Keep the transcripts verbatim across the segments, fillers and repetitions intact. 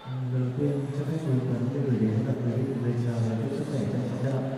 Lần đầu tiên cho phép mình Tuấn để gửi đến gặp quý vị lời chào và chúc sức khỏe trân trọng nhất ạ.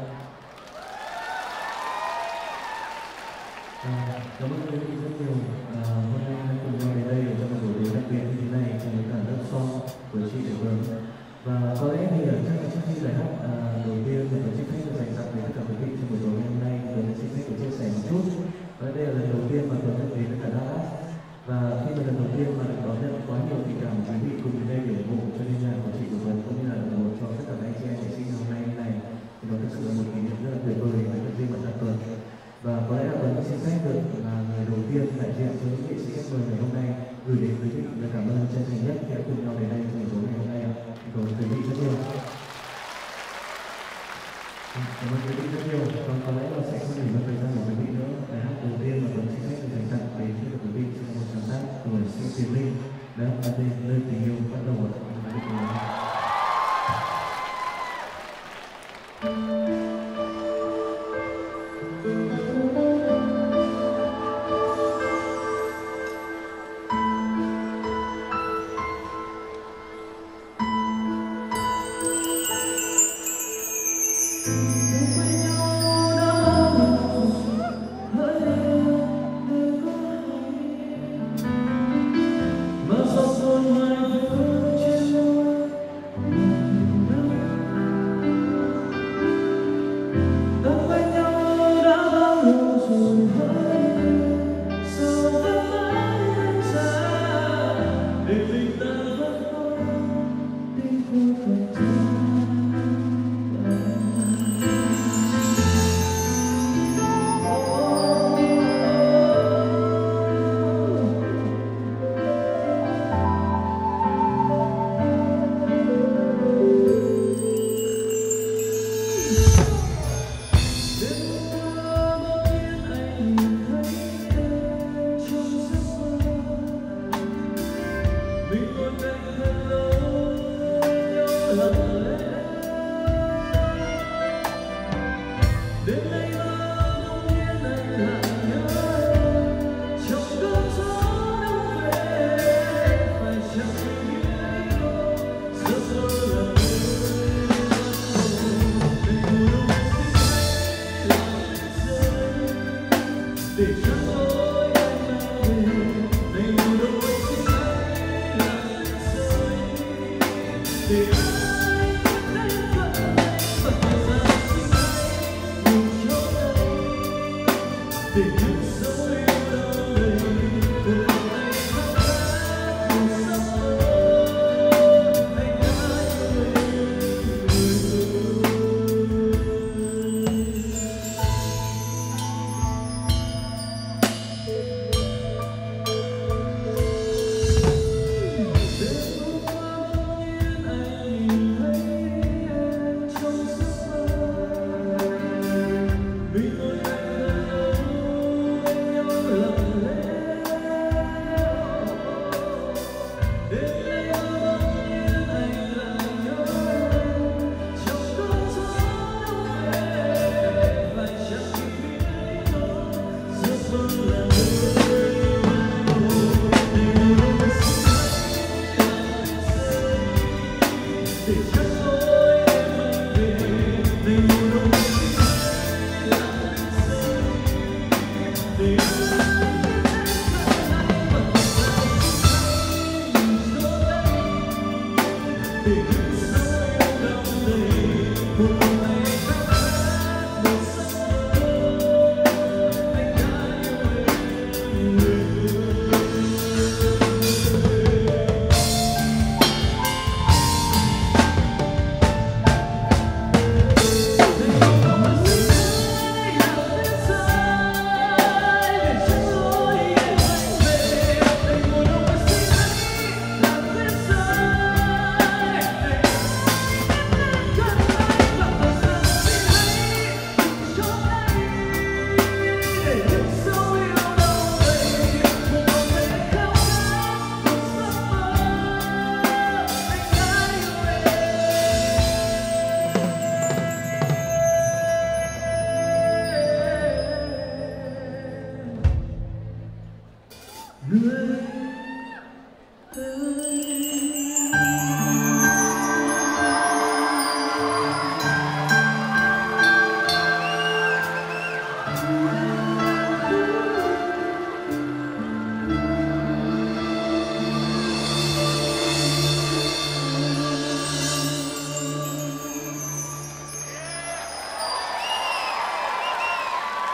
À, cảm ơn quý vị rất nhiều. À, hôm nay cùng nhau đến đây trong một buổi tối đặc biệt như thế này trong cái cả lớp song của chị Tiểu Vân. Và có lẽ thì ở chắc là trước khi bài hát à, đầu tiên thì tôi xin phép được dành tặng đến tất cả quý vị trong buổi tối ngày hôm nay. Tôi xin phép được chia sẻ một chút. Và đây là lần đầu tiên mà tôi được đến với cả Dallas. Và khi mà lần đầu tiên mà được đón nhận quá nhiều tình cảm quý vị cùng đến đây để ủng hộ cho liên nhạc của chị Tiểu Vân cũng như là ủng hộ cho tất cả các anh chị em nghệ sĩ ngày hôm nay như này thì nó thực sự là một kỷ niệm rất là tuyệt vời với các riêng bản thân Tuấn. Và có lẽ là Tuấn xin phép được là người đầu tiên đại diện cho những nghệ sĩ khách mời ngày hôm nay gửi đến quý vị lời cảm ơn chân thành nhất đã cùng nhau đến đây trong buổi tối ngày hôm nay. Cảm ơn quý vị rất nhiều. Cảm ơn quý vị rất nhiều. Còn có lẽ là sẽ không để mất thời gian của quý vị nữa. Bài hát đầu tiên mà Tuấn xin phép được dành tặng đến cho quý vị trong một sáng tác của sĩ Tiến Linh đã ở đây nơi tình yêu bắt đầu ạ.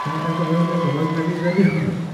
Em cảm ơn, em cảm ơn quý vị rất nhiều.